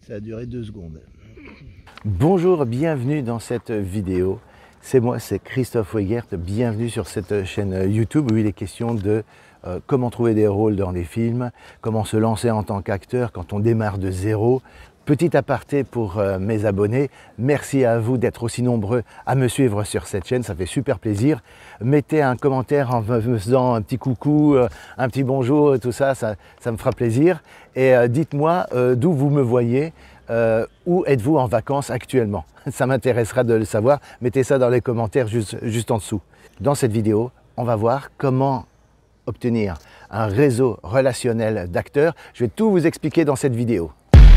Ça a duré 2 secondes. Bonjour, bienvenue dans cette vidéo. C'est moi, c'est Christophe Weigert. Bienvenue sur cette chaîne YouTube où il est question de comment trouver des rôles dans des films, comment se lancer en tant qu'acteur quand on démarre de zéro. Petit aparté pour mes abonnés, merci à vous d'être aussi nombreux à me suivre sur cette chaîne, ça fait super plaisir. Mettez un commentaire en me faisant un petit coucou, un petit bonjour et tout ça, ça me fera plaisir. Et dites-moi d'où vous me voyez, où êtes-vous en vacances actuellement? Ça m'intéressera de le savoir, mettez ça dans les commentaires juste en dessous. Dans cette vidéo, on va voir comment obtenir un réseau relationnel d'acteurs. Je vais tout vous expliquer dans cette vidéo.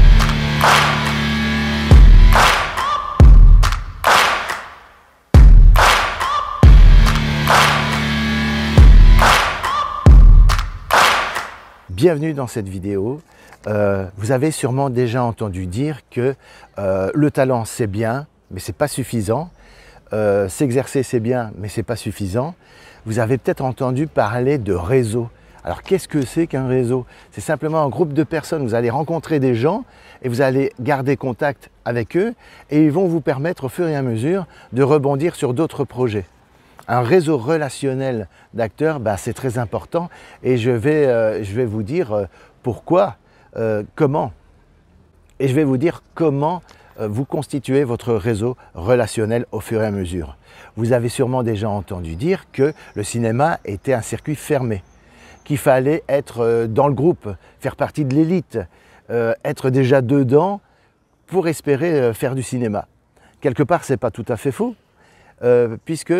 Bienvenue dans cette vidéo. Vous avez sûrement déjà entendu dire que le talent c'est bien, mais c'est pas suffisant. S'exercer c'est bien, mais c'est pas suffisant. Vous avez peut-être entendu parler de réseau. Alors qu'est-ce que c'est qu'un réseau? C'est simplement un groupe de personnes. Vous allez rencontrer des gens et vous allez garder contact avec eux et ils vont vous permettre au fur et à mesure de rebondir sur d'autres projets. Un réseau relationnel d'acteurs, c'est très important et je vais vous dire pourquoi, comment. Et je vais vous dire comment vous constituez votre réseau relationnel au fur et à mesure. Vous avez sûrement déjà entendu dire que le cinéma était un circuit fermé, qu'il fallait être dans le groupe, faire partie de l'élite, être déjà dedans pour espérer faire du cinéma. Quelque part, ce n'est pas tout à fait faux. Puisque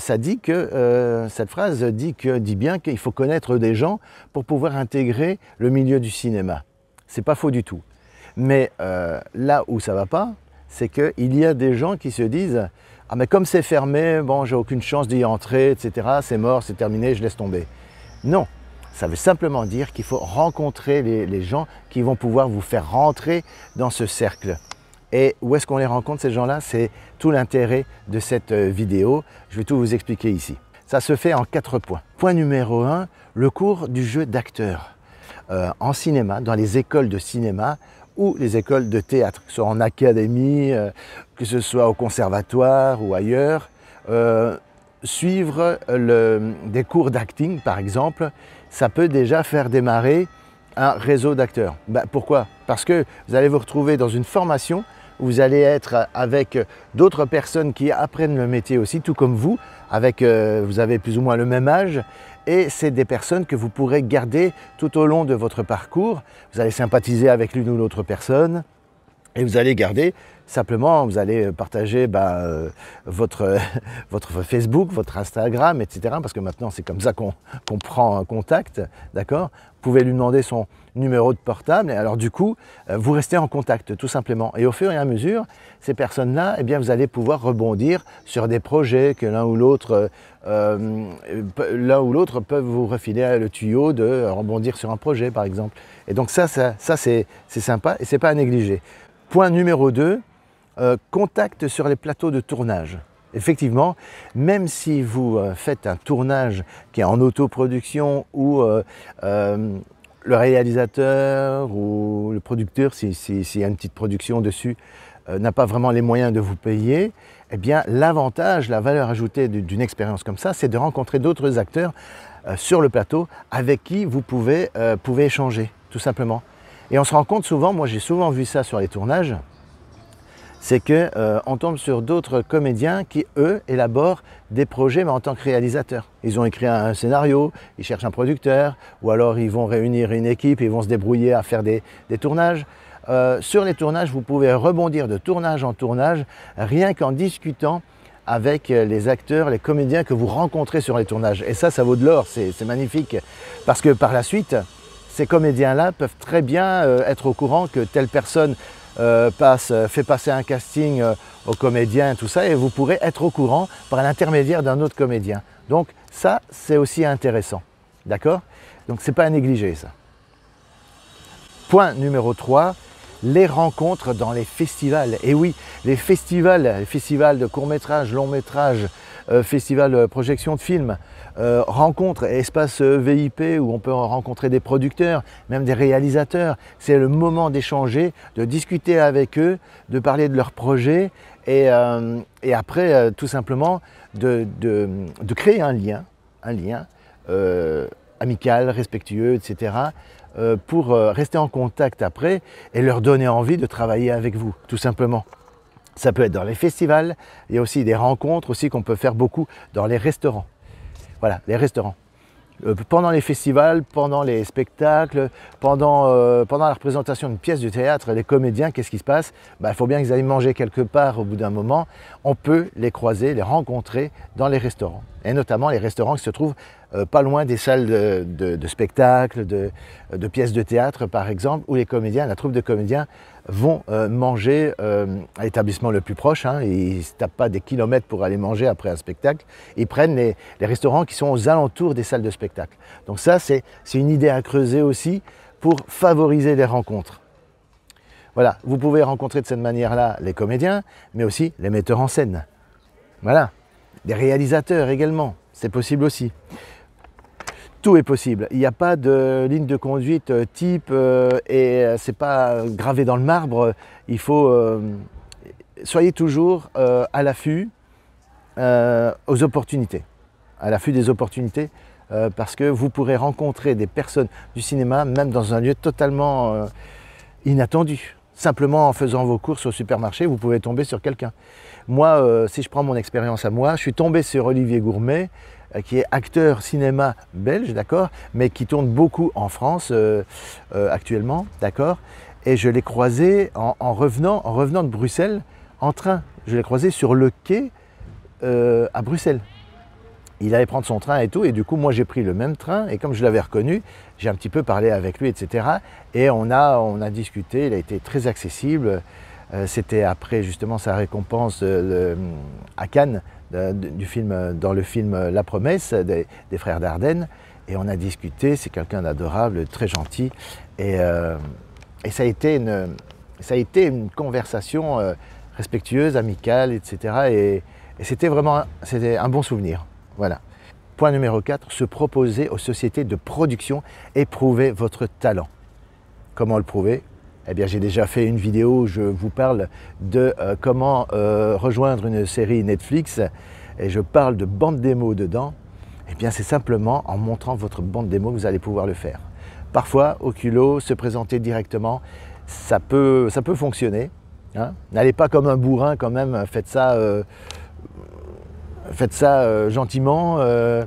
cette phrase dit bien qu'il faut connaître des gens pour pouvoir intégrer le milieu du cinéma. C'est pas faux du tout. Mais là où ça va pas, c'est qu'il y a des gens qui se disent « Ah mais comme c'est fermé, bon j'ai aucune chance d'y entrer, etc. C'est mort, c'est terminé, je laisse tomber. » Non, ça veut simplement dire qu'il faut rencontrer les gens qui vont pouvoir vous faire rentrer dans ce cercle. Et où est-ce qu'on les rencontre ces gens-là? C'est tout l'intérêt de cette vidéo. Je vais tout vous expliquer ici. Ça se fait en 4 points. Point numéro 1, le cours du jeu d'acteur. En cinéma, dans les écoles de cinéma ou les écoles de théâtre, que ce soit en académie, que ce soit au conservatoire ou ailleurs. Suivre des cours d'acting, par exemple, ça peut déjà faire démarrer un réseau d'acteurs. Pourquoi? Parce que vous allez vous retrouver dans une formation. Vous allez être avec d'autres personnes qui apprennent le métier aussi, tout comme vous, vous avez plus ou moins le même âge, et c'est des personnes que vous pourrez garder tout au long de votre parcours. Vous allez sympathiser avec l'une ou l'autre personne, et vous allez garder, simplement, vous allez partager votre Facebook, votre Instagram, etc. Parce que maintenant, c'est comme ça qu'on prend un contact, d'accord? Vous pouvez lui demander son numéro de portable, et alors du coup, vous restez en contact, tout simplement. Et au fur et à mesure, ces personnes-là, eh bien, vous allez pouvoir rebondir sur des projets que l'un ou l'autre peuvent vous refiler le tuyau de rebondir sur un projet, par exemple. Et donc ça c'est sympa, et c'est pas à négliger. Point numéro 2, contact sur les plateaux de tournage. Effectivement, même si vous faites un tournage qui est en autoproduction ou le réalisateur ou le producteur, s'il y a une petite production dessus, n'a pas vraiment les moyens de vous payer, eh bien l'avantage, la valeur ajoutée d'une expérience comme ça, c'est de rencontrer d'autres acteurs sur le plateau avec qui vous pouvez échanger, tout simplement. Et on se rend compte souvent, moi j'ai souvent vu ça sur les tournages, c'est qu'on tombe sur d'autres comédiens qui, eux, élaborent des projets, mais en tant que réalisateurs. Ils ont écrit un scénario, ils cherchent un producteur, ou alors ils vont réunir une équipe, ils vont se débrouiller à faire des tournages. Sur les tournages, vous pouvez rebondir de tournage en tournage, rien qu'en discutant avec les acteurs, les comédiens que vous rencontrez sur les tournages. Et ça vaut de l'or, c'est magnifique, parce que par la suite, ces comédiens-là peuvent très bien être au courant que telle personne fait passer un casting aux comédiens, tout ça, et vous pourrez être au courant par l'intermédiaire d'un autre comédien. Donc ça, c'est aussi intéressant, d'accord? Donc c'est pas à négliger ça. Point numéro 3, les rencontres dans les festivals. Et oui, les festivals de court-métrage, long-métrage, festivals projection de films, rencontres, espaces VIP où on peut rencontrer des producteurs, même des réalisateurs. C'est le moment d'échanger, de discuter avec eux, de parler de leurs projets et après tout simplement de créer un lien amical, respectueux, etc. Pour rester en contact après et leur donner envie de travailler avec vous, tout simplement. Ça peut être dans les festivals, il y a aussi des rencontres aussi qu'on peut faire beaucoup dans les restaurants. Voilà, les restaurants. Pendant les festivals, pendant les spectacles, pendant la représentation d'une pièce de théâtre, les comédiens, qu'est-ce qui se passe? Il faut bien qu'ils aillent manger quelque part au bout d'un moment. On peut les croiser, les rencontrer dans les restaurants. Et notamment les restaurants qui se trouvent pas loin des salles de spectacles, de pièces de théâtre par exemple, où les comédiens, la troupe de comédiens vont manger à l'établissement le plus proche. Ils ne se tapent pas des kilomètres pour aller manger après un spectacle. Ils prennent les restaurants qui sont aux alentours des salles de spectacle. Donc ça, c'est une idée à creuser aussi pour favoriser les rencontres. Voilà, vous pouvez rencontrer de cette manière-là les comédiens, mais aussi les metteurs en scène. Voilà, des réalisateurs également, c'est possible aussi. Tout est possible. Il n'y a pas de ligne de conduite type et c'est pas gravé dans le marbre. Il faut soyez toujours à l'affût aux opportunités, à l'affût des opportunités parce que vous pourrez rencontrer des personnes du cinéma même dans un lieu totalement inattendu. Simplement en faisant vos courses au supermarché, vous pouvez tomber sur quelqu'un. Moi, si je prends mon expérience à moi, je suis tombé sur Olivier Gourmet, qui est acteur cinéma belge, d'accord, mais qui tourne beaucoup en France actuellement, d'accord. Et je l'ai croisé en revenant de Bruxelles en train. Je l'ai croisé sur le quai à Bruxelles. Il allait prendre son train et tout, et du coup, moi, j'ai pris le même train, et comme je l'avais reconnu, j'ai un petit peu parlé avec lui, etc. Et on a discuté, il a été très accessible. C'était après, justement, sa récompense à Cannes, dans le film La Promesse des frères Dardenne. Et on a discuté, c'est quelqu'un d'adorable, très gentil. Et ça a été une conversation respectueuse, amicale, etc. Et c'était vraiment un bon souvenir. Voilà. Point numéro 4, se proposer aux sociétés de production et prouver votre talent. Comment le prouver? Eh bien, j'ai déjà fait une vidéo où je vous parle de comment rejoindre une série Netflix et je parle de bande démo dedans. Eh bien, c'est simplement en montrant votre bande démo que vous allez pouvoir le faire. Parfois, au culot, se présenter directement, ça peut fonctionner. N'allez pas comme un bourrin quand même, faites ça gentiment,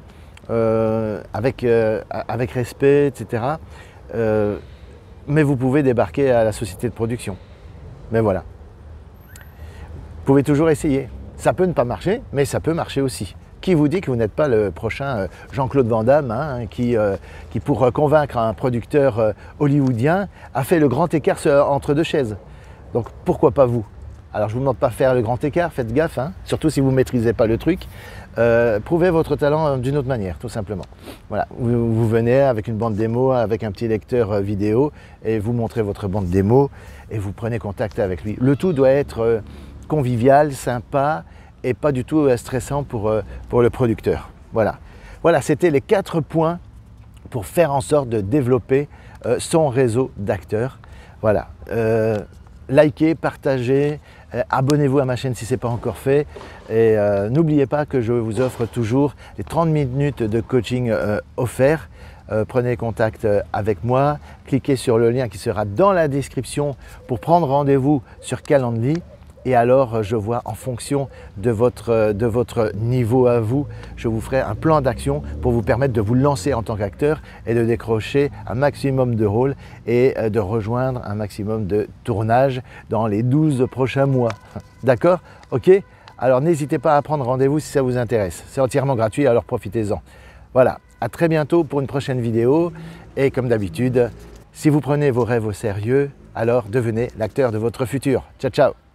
avec respect, etc. Mais vous pouvez débarquer à la société de production. Mais voilà. Vous pouvez toujours essayer. Ça peut ne pas marcher, mais ça peut marcher aussi. Qui vous dit que vous n'êtes pas le prochain Jean-Claude Van Damme, qui pour convaincre un producteur hollywoodien, a fait le grand écart entre deux chaises. Donc pourquoi pas vous? Alors je ne vous demande pas de faire le grand écart, faites gaffe, surtout si vous ne maîtrisez pas le truc. Prouvez votre talent d'une autre manière, tout simplement. Voilà, vous venez avec une bande démo, avec un petit lecteur vidéo, et vous montrez votre bande démo, et vous prenez contact avec lui. Le tout doit être convivial, sympa, et pas du tout stressant pour le producteur. Voilà, voilà, c'était les 4 points pour faire en sorte de développer son réseau d'acteurs. Voilà. Likez, partagez, abonnez-vous à ma chaîne si ce n'est pas encore fait et n'oubliez pas que je vous offre toujours les 30 minutes de coaching offerts. Prenez contact avec moi, cliquez sur le lien qui sera dans la description pour prendre rendez-vous sur Calendly. Et alors, je vois en fonction de votre niveau à vous, je vous ferai un plan d'action pour vous permettre de vous lancer en tant qu'acteur et de décrocher un maximum de rôles et de rejoindre un maximum de tournages dans les 12 prochains mois. D'accord? Ok? Alors, n'hésitez pas à prendre rendez-vous si ça vous intéresse. C'est entièrement gratuit, alors profitez-en. Voilà, à très bientôt pour une prochaine vidéo. Et comme d'habitude, si vous prenez vos rêves au sérieux, alors devenez l'acteur de votre futur. Ciao, ciao!